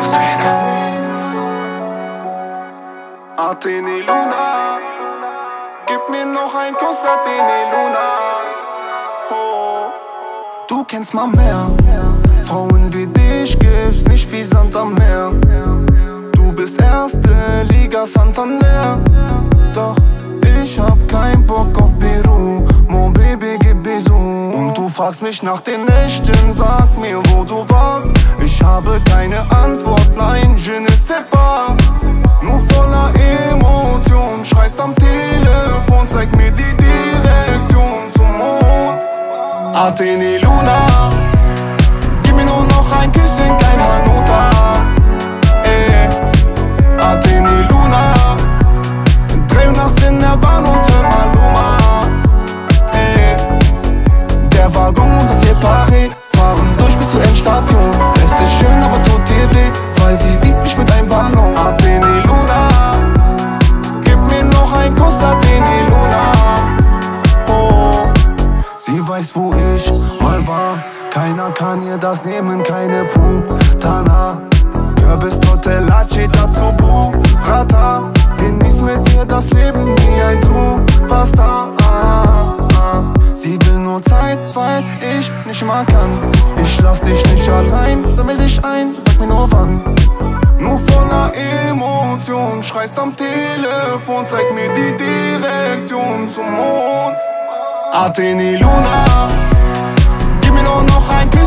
Athene Luna, gib mir noch ein Kuss, Athene Luna. Oh. Du kennst mal mehr, Frauen wie dich gibt's nicht wie Sand am Meer. Du bist erste Liga Santander. Doch ich hab kein Bock auf Peru, mon Baby gib Bisou. Und du fragst mich nach den Nächten, sag mir wo du warst. Ich habe keine Antwort, nein, je ne sais pas. Nur voller Emotion, schreist am Telefon, zeig mir die Direktion zum Mond. Athene Luna, gib mir nur noch ein Küsschen, kein Hanuta. Athene Luna, dreh nachts in der Bahn und hör Maluma. Der Waggon und das Separé fahren durch bis zur Endstation. Es ist schön, aber tut dir weh, weil sie sieht mich mit einem Ballon. Athene Luna, gib mir noch ein Kuss, Athene Luna. Oh, sie weiß, wo ich mal war. Keiner kann ihr das nehmen, keine Putana. Kürbis, Tortellacci, dazu Burrata. Genieß mit dir das Leben wie ein Superstar. Sie will nur Zeit, weil ich nicht mal kann. Ich lass dich nicht allein, sammel dich ein, sag mir nur wann. Nur voller Emotion, schreist am Telefon, zeig mir die Direktion zum Mond. Athene Luna, gib mir nur noch ein Küsschen.